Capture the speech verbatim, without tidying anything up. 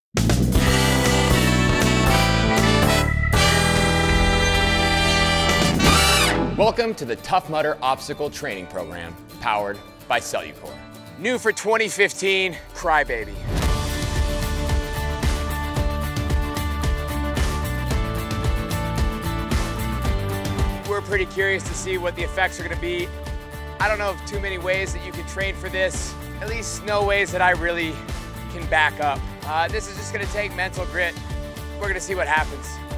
Welcome to the Tough Mudder Obstacle Training Program, powered by Cellucor. New for twenty fifteen, Crybaby. We're pretty curious to see what the effects are gonna be. I don't know of too many ways that you can train for this, at least no ways that I really can back up. Uh, this is just gonna take mental grit. We're gonna see what happens.